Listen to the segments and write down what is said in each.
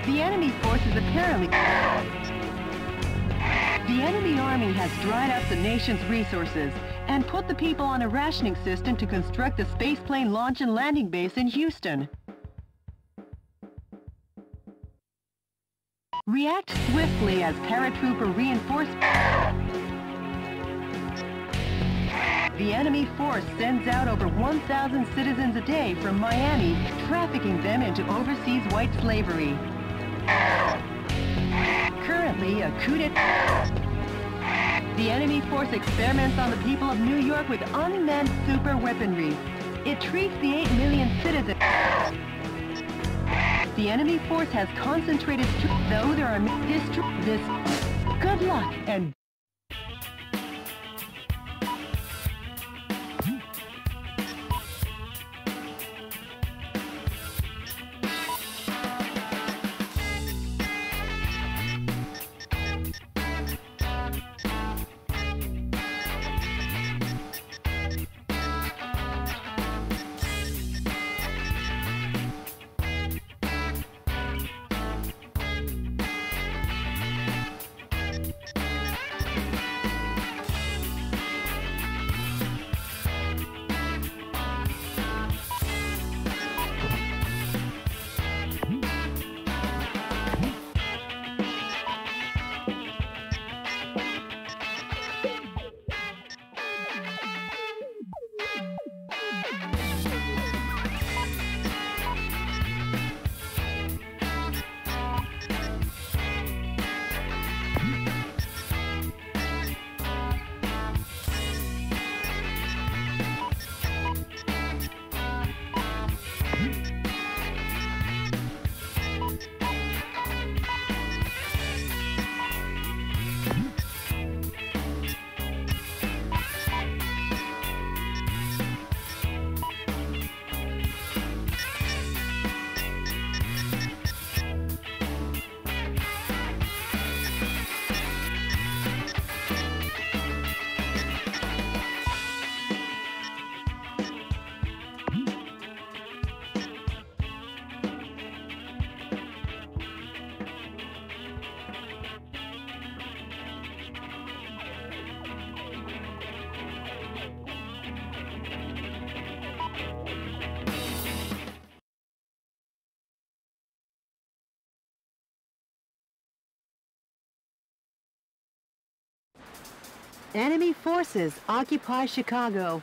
The enemy force is apparently... The enemy army has dried up the nation's resources and put the people on a rationing system to construct a spaceplane launch and landing base in Houston. React swiftly as paratrooper reinforcements. The enemy force sends out over 1,000 citizens a day from Miami, trafficking them into overseas white slavery. Currently, a coup d'etat. The enemy force experiments on the people of New York with unmanned super weaponry. It treats the 8 million citizens. The enemy force has concentrated strength, though there are this. Good luck and enemy forces occupy Chicago.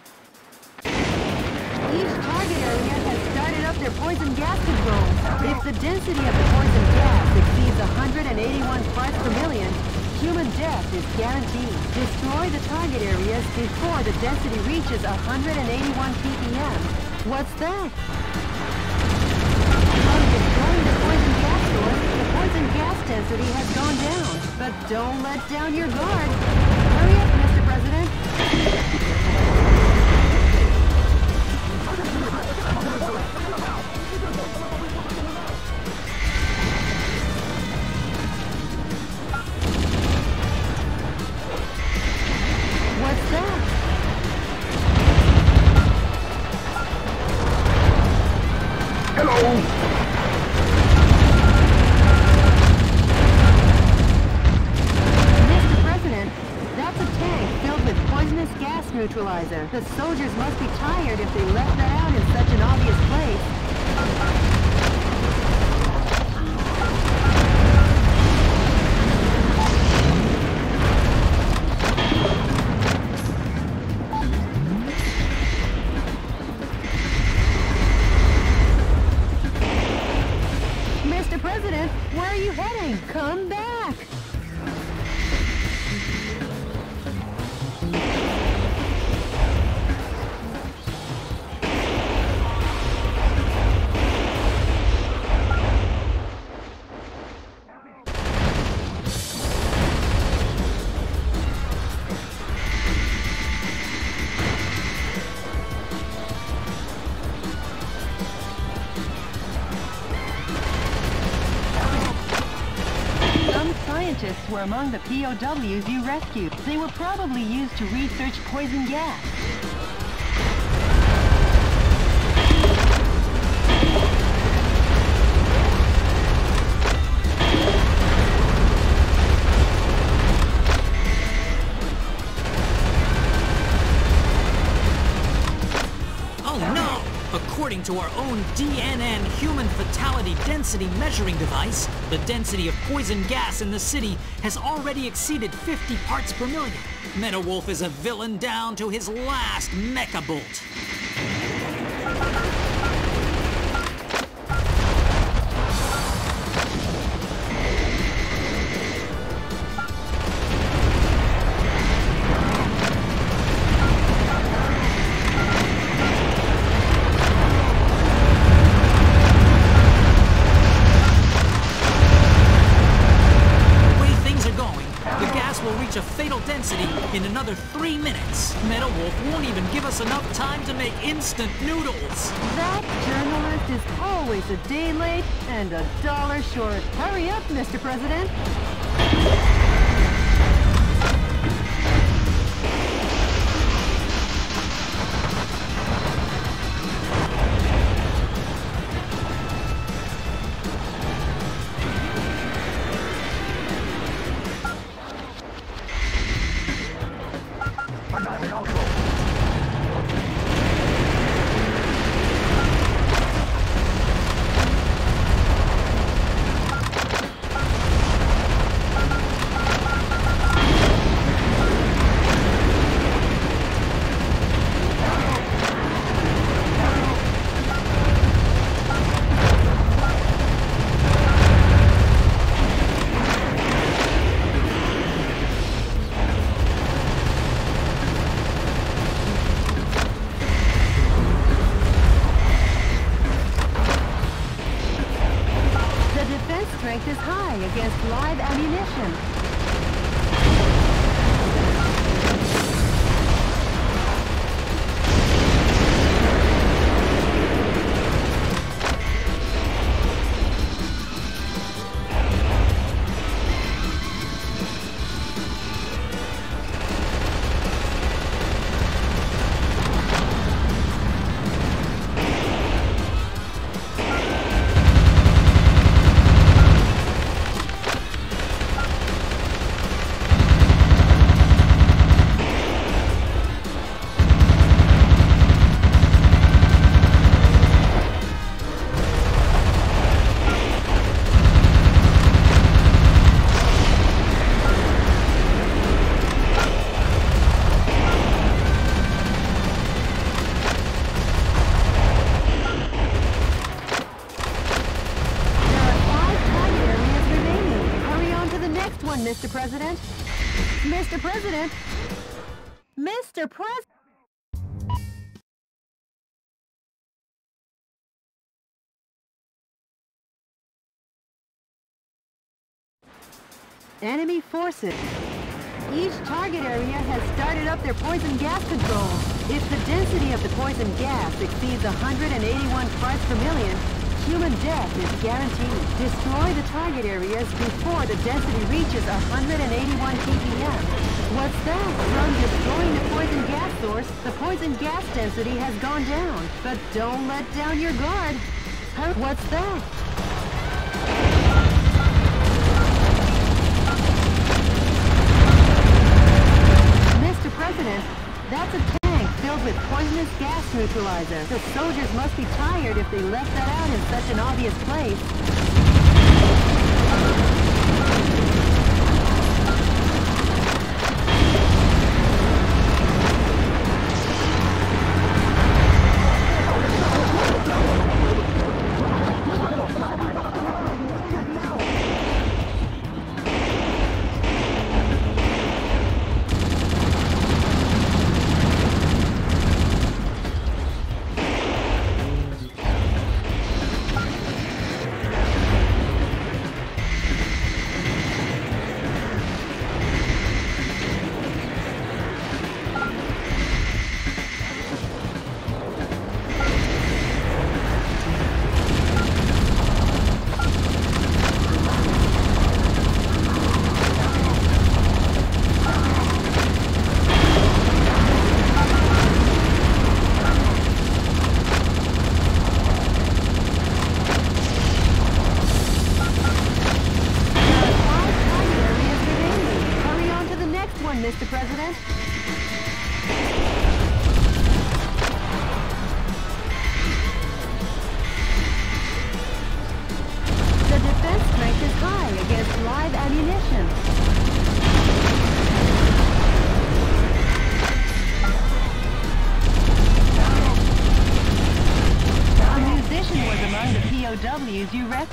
Each target area has started up their poison gas control. If the density of the poison gas exceeds 181 parts per million, human death is guaranteed. Destroy the target areas before the density reaches 181 ppm. What's that? From destroying the poison gas source, the poison gas density has gone down. But don't let down your guard. Hurry up, Mr. President. What's that? Hello! Neutralizer. The soldiers must be tired if they left that out in such an obvious place. Mr. President, where are you heading? Come back! Scientists were among the POWs you rescued. They were probably used to research poison gas. to our own DNN human fatality density measuring device, the density of poison gas in the city has already exceeded 50 parts per million. MetaWolf is a villain down to his last mecha bolt. A fatal density in another 3 minutes. MetaWolf won't even give us enough time to make instant noodles. That journalist is always a day late and a dollar short. Hurry up, Mr. President. Strength is high against live ammunition. Mr. President? Mr. President? Mr. President? Enemy forces. Each target area has started up their poison gas control. If the density of the poison gas exceeds 181 parts per million, human death is guaranteed. Destroy the target areas before the density reaches 181 ppm. What's that? From destroying the poison gas source, the poison gas density has gone down. But don't let down your guard. What's that? Mr. President, that's a tank filled with poisonous gas neutralizer. The soldiers must be tired if they left that out in such an obvious place. Mr. President?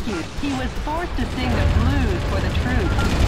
rescued. He was forced to sing the blues for the troops.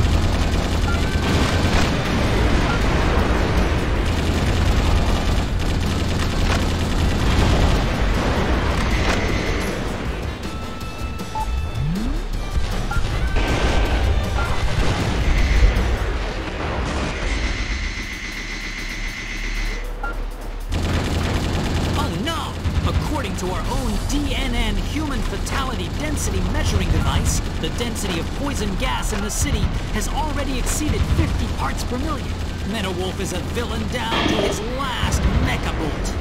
According to our own DNN human fatality density measuring device, the density of poison gas in the city has already exceeded 50 parts per million. MetaWolf is a villain down to his last mecha bolt.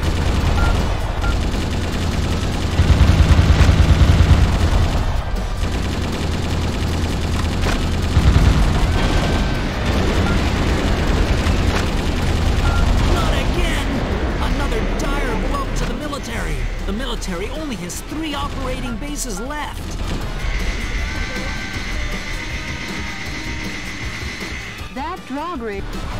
The military only has 3 operating bases left. That drawbridge...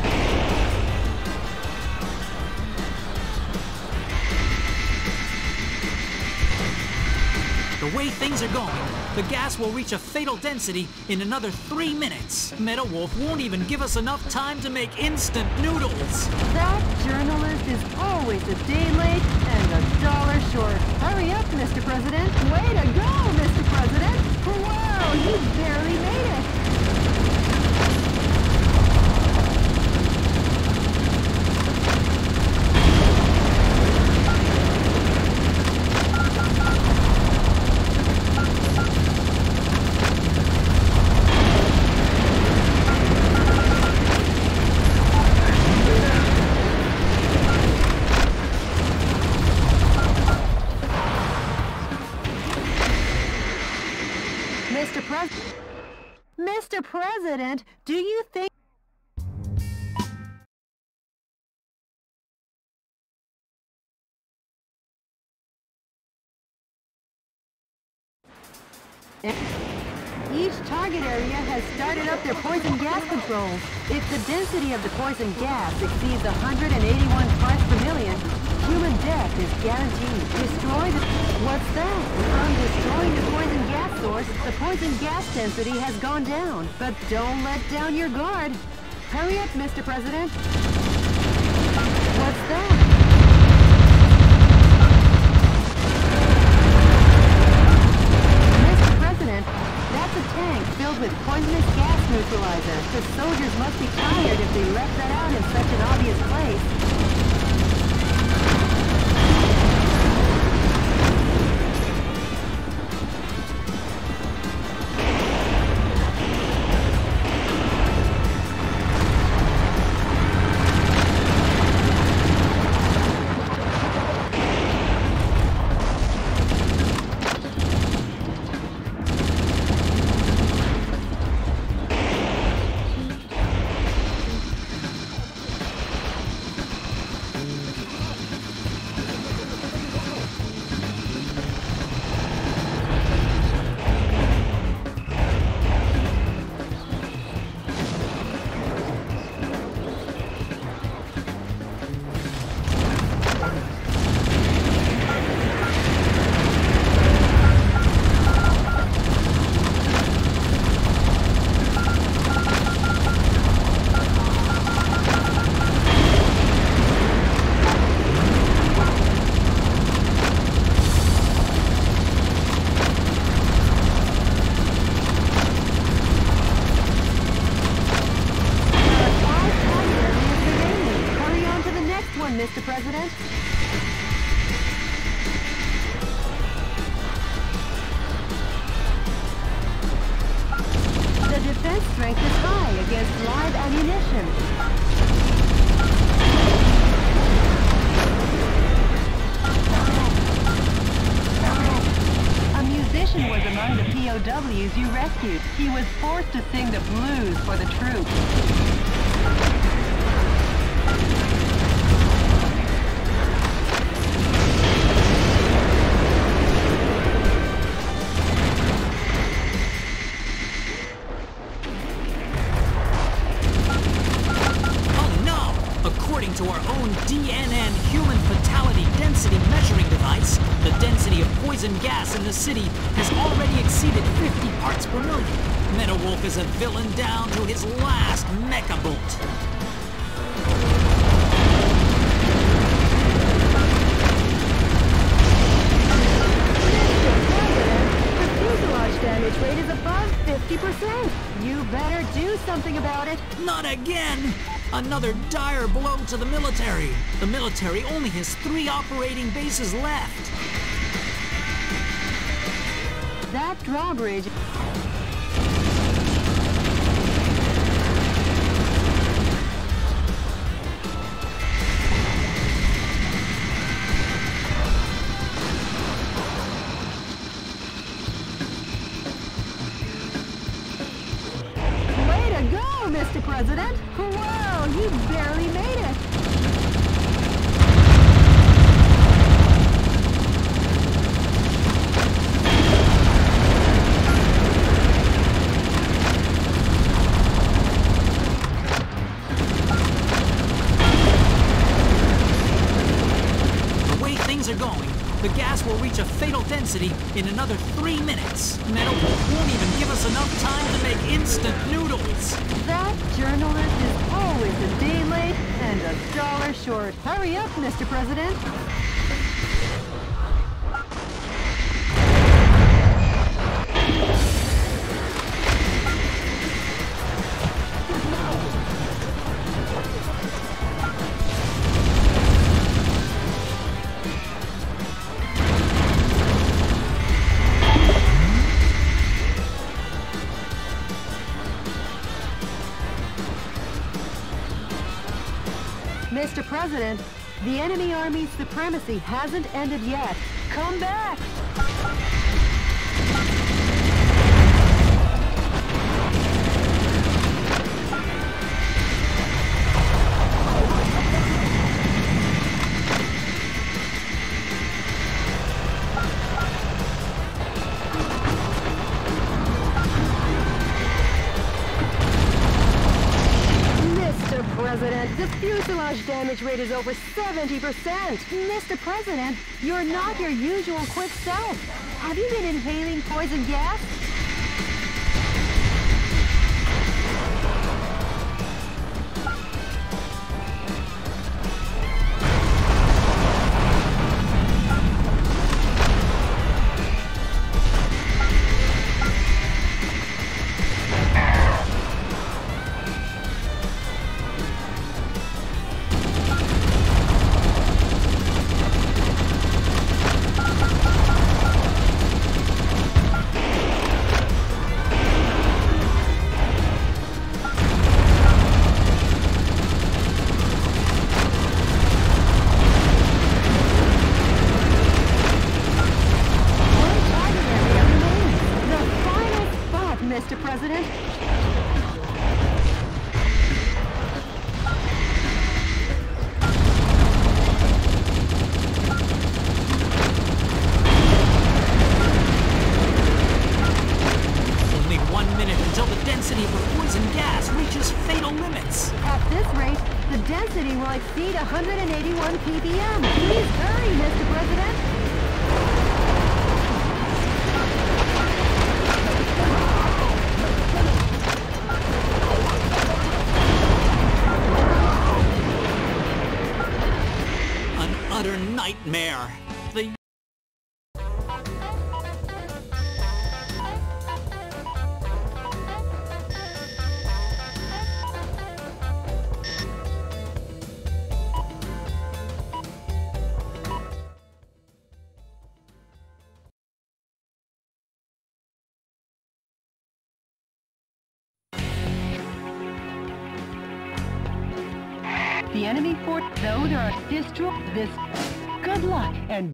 The way things are going, the gas will reach a fatal density in another 3 minutes. MetaWolf won't even give us enough time to make instant noodles. That journalist is always a day late and $1 short. Hurry up, Mr. President. Way to go, Mr. President. Whoa, you barely made it. Mr. President, do you think... Each target area has started up their poison gas controls. If the density of the poison gas exceeds 181 parts per million, human death is guaranteed. Destroy the... What's that? From destroying the poison gas source, the poison gas density has gone down. But don't let down your guard. Hurry up, Mr. President. What's that? Mr. President, that's a tank filled with poisonous gas neutralizer. The soldiers must be tired if they left that out in such an obvious place. Mr. President? The defense strength is high against live ammunition. A musician was among the POWs you rescued. He was forced to sing the blues for the troops. According down to our own DNN human fatality density measuring device, the density of poison gas in the city has already exceeded 50 parts per million. Meta Wolf is a villain down to his last mecha bolt. Damage rate is above 50%. You better do something about it. Not again! Another dire blow to the military. The military only has 3 operating bases left. That drawbridge... Mr. President! Whoa, you barely made it! The way things are going, the gas will reach a fatal density in another 3 minutes. Meta Wolf won't even give us enough time to make instant noodles. That journalist is always a day late and $1 short. Hurry up, Mr. President. Mr. President, the enemy army's supremacy hasn't ended yet. Come back! The fuselage damage rate is over 70%. Mr. President, you're not your usual quick self. Have you been inhaling poison gas? Mr. President. Only 1 minute until the density of the poison gas reaches fatal limits. At this rate, the density will exceed 181 ppm. Please hurry, Mr. President. Utter nightmare. The enemy fort, though there are this. Good luck and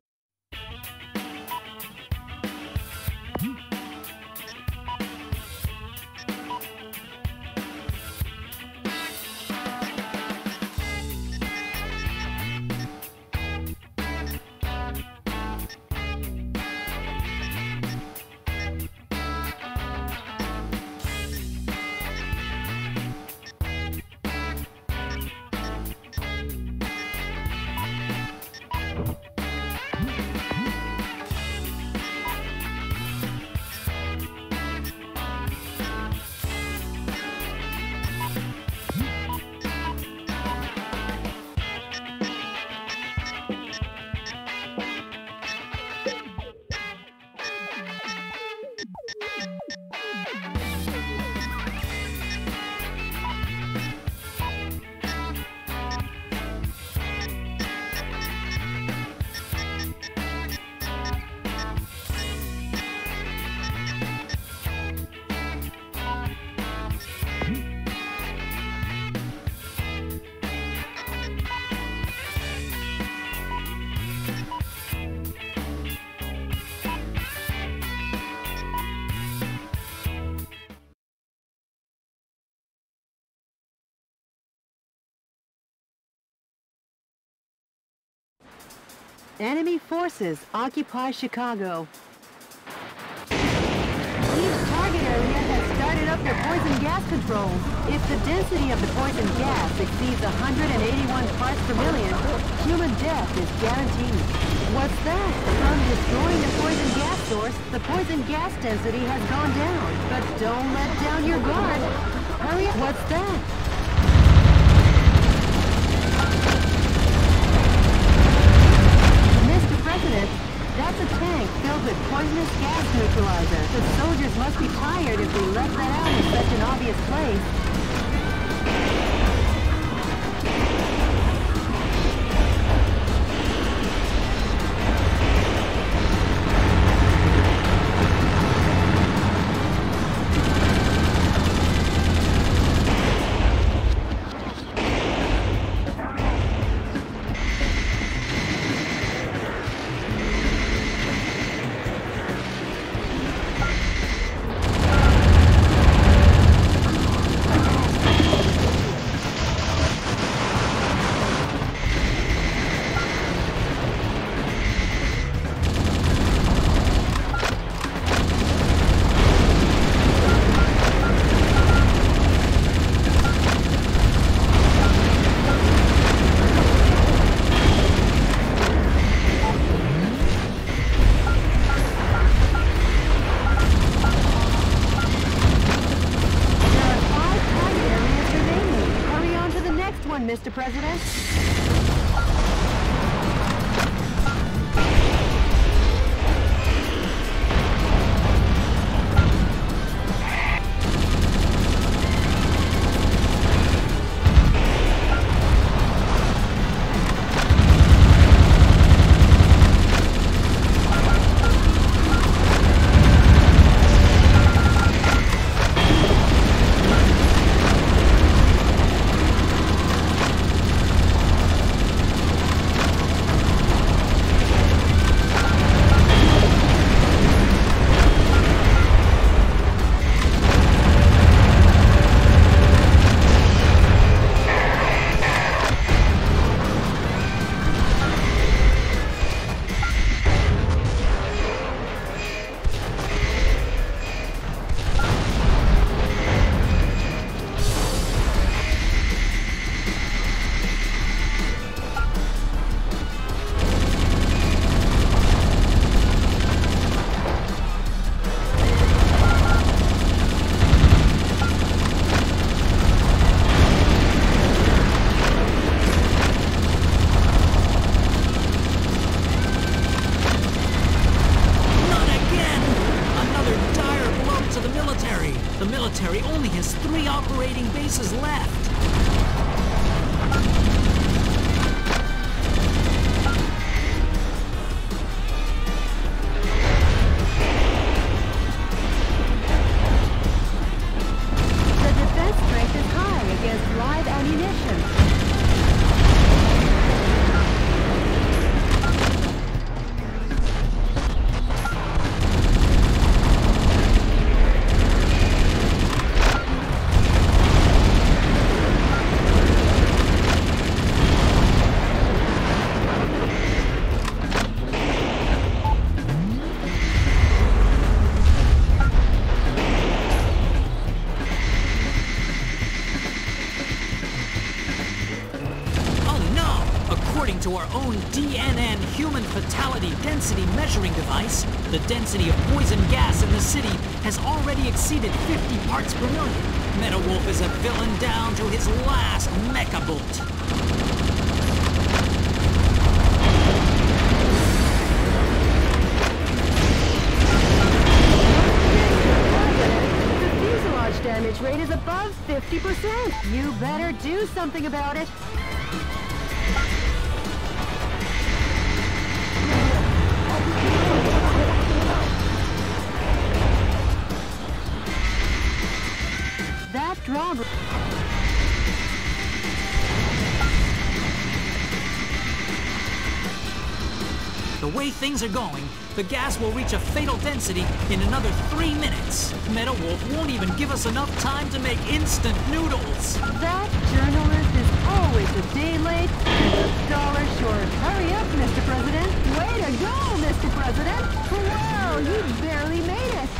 Enemy forces occupy Chicago. Each target area has started up their poison gas controls. If the density of the poison gas exceeds 181 parts per million, human death is guaranteed. What's that? From destroying the poison gas source, the poison gas density has gone down. But don't let down your guard. Hurry up. What's that? Mr. President, that's a tank filled with poisonous gas neutralizer. The soldiers must be tired if they left that out in such an obvious place. Mr. President? Only has 3 operating bases left. The defense strength is high against live ammunition. According to our own DNN human fatality density measuring device, the density of poison gas in the city has already exceeded 50 parts per million. MetaWolf is a villain down to his last mecha bolt. Damage rate is above 50%. You better do something about it. That drawback. The way things are going, the gas will reach a fatal density in another 3 minutes. MetaWolf won't even give us enough time to make instant noodles. That journalist is Oh, it's a day late and $1 short. Hurry up, Mr. President. Way to go, Mr. President. Wow, you barely made it.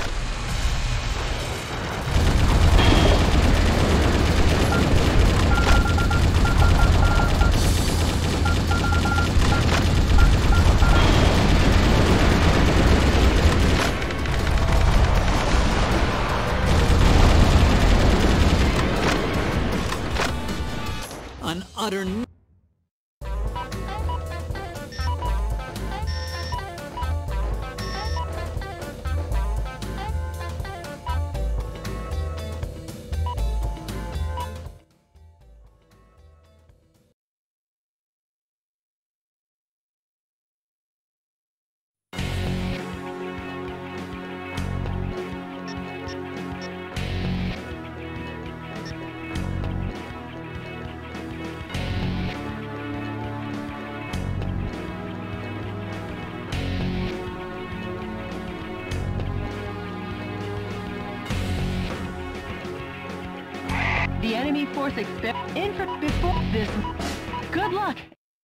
An utter The enemy force before this. Good luck.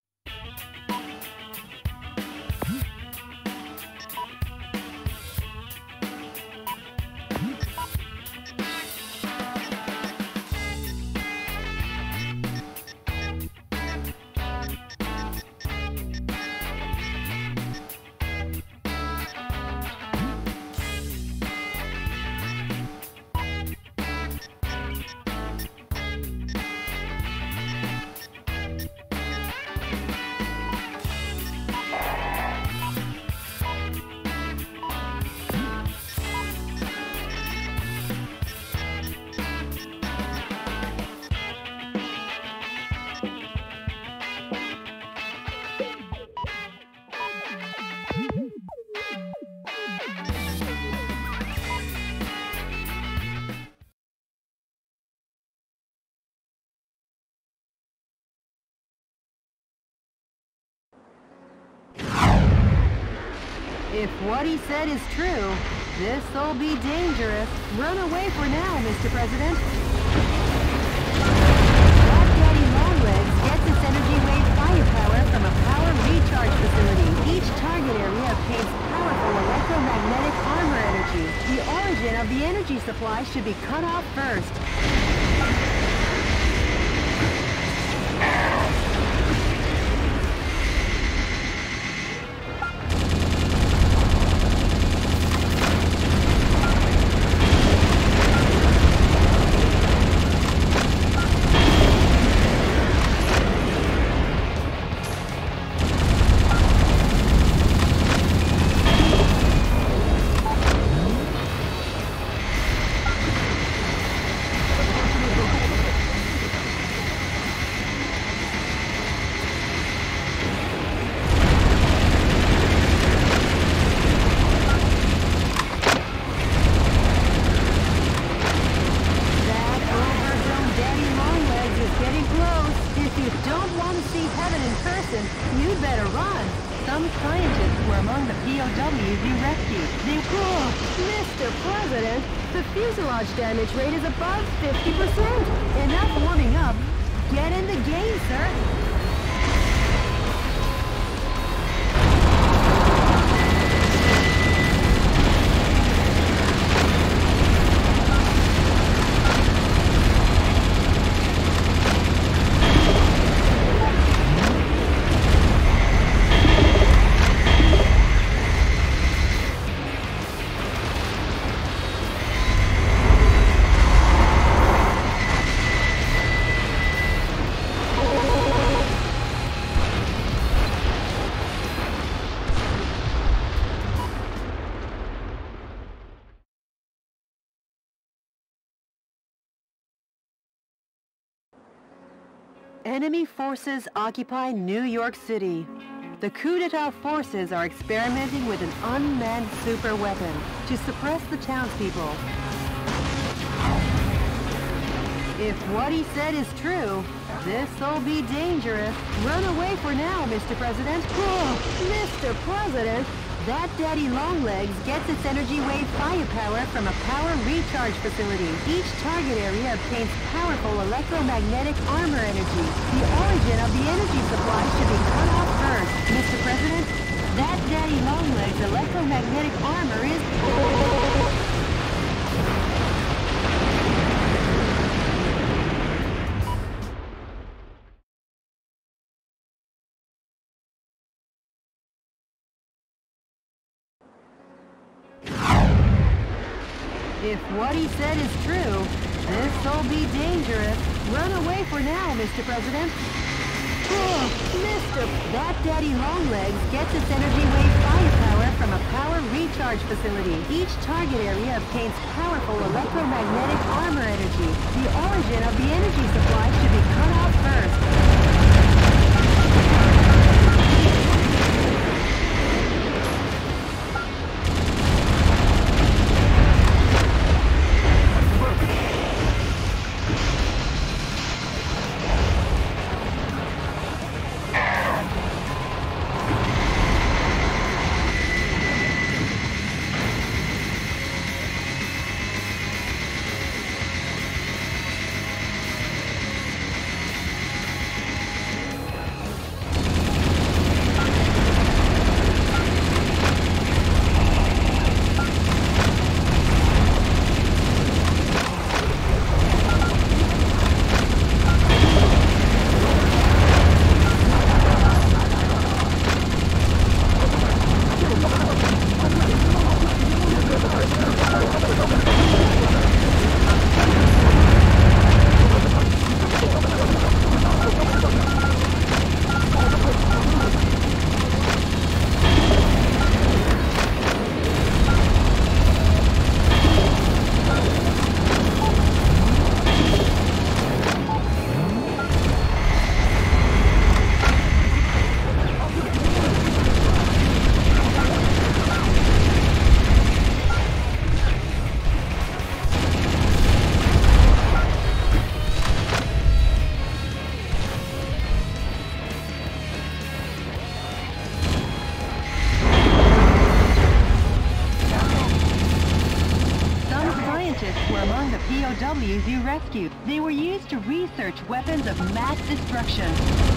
If what he said is true, this'll be dangerous. Run away for now, Mr. President. Black Daddy Longlegs gets its energy wave firepower from a power recharge facility. Each target area obtains powerful electromagnetic armor energy. The origin of the energy supply should be cut off first. You'd better run. Some scientists were among the POWs you rescued. Mr. President, the fuselage damage rate is above 50%. Enough warming up. Get in the game, sir. Enemy forces occupy New York City. The coup d'etat forces are experimenting with an unmanned super weapon to suppress the townspeople. If what he said is true, this'll be dangerous. Run away for now, Mr. President. Mr. President, That Daddy Longlegs gets its energy wave firepower from a power recharge facility. Each target area obtains powerful electromagnetic armor energy. The origin of the energy supply should be cut off first. Mr. President, that Daddy Longlegs electromagnetic armor is... If what he said is true, this'll be dangerous. Run away for now, Mr. President. Oh, Mr. That Daddy Longlegs gets its energy wave firepower from a power recharge facility. Each target area obtains powerful electromagnetic armor energy. The origin of the energy supply should be cut off first. POWs you rescued. They were used to research weapons of mass destruction.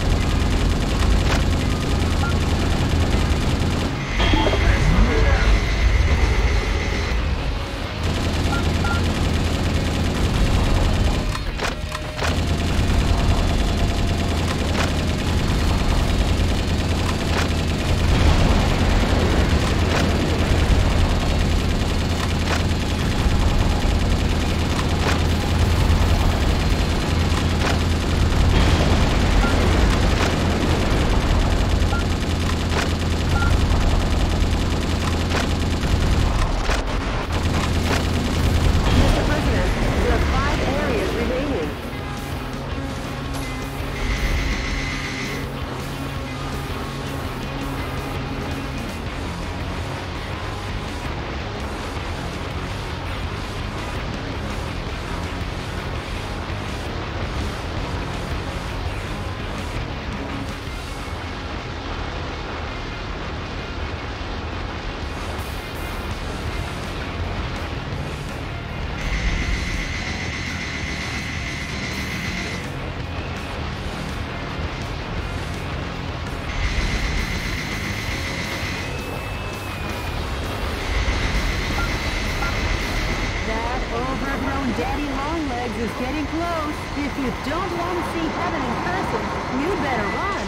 Daddy Longlegs is getting close. If you don't want to see heaven in person, you better run.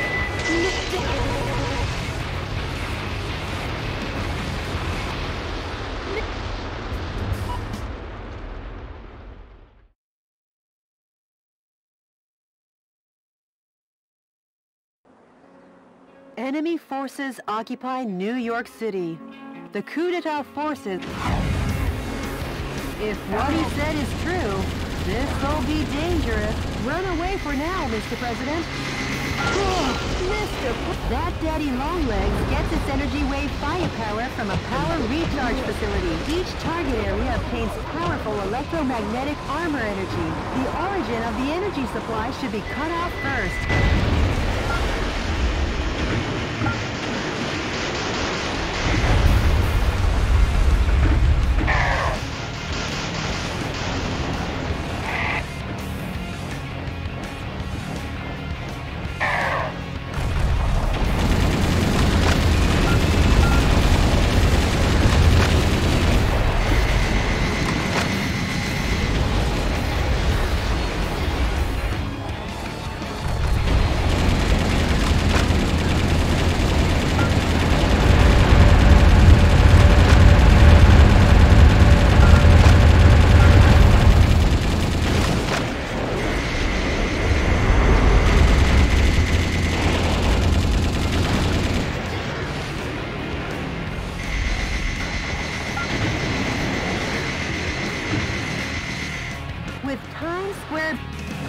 Enemy forces occupy New York City. The coup d'etat forces... If what he said is true, this'll be dangerous. Run away for now, Mr. President. Oh, That Daddy Longlegs gets its energy wave firepower from a power recharge facility. Each target area obtains powerful electromagnetic armor energy. The origin of the energy supply should be cut off first. with Times Square.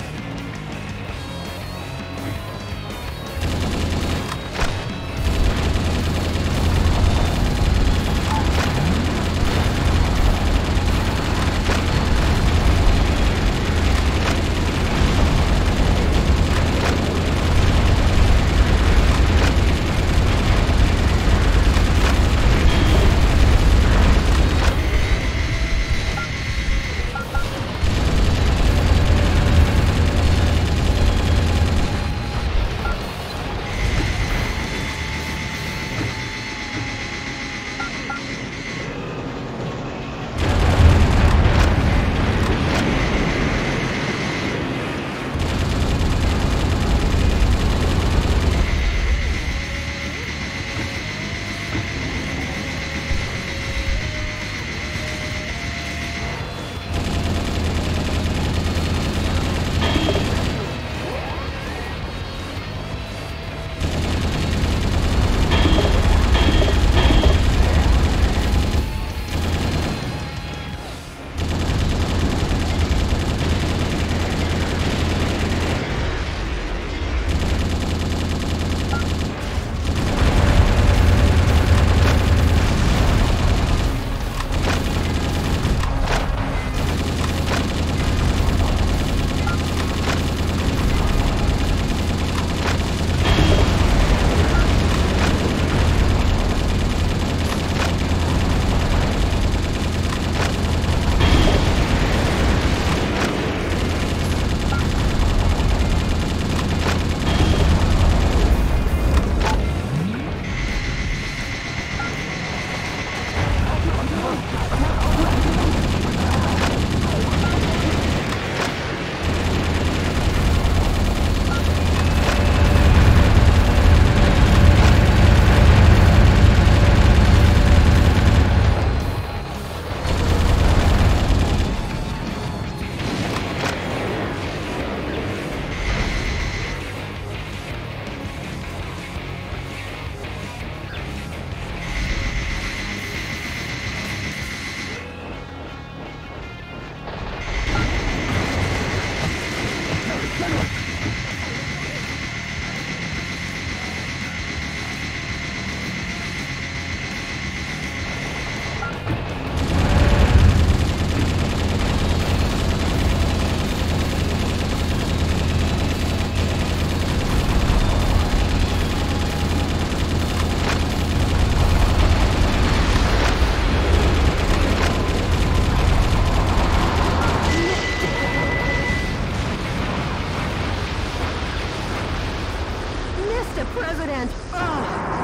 Mr. President! Oh,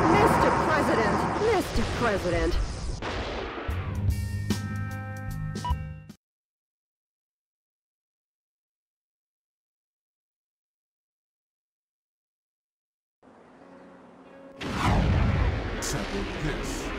Mr. President! Mr. President! Sample this.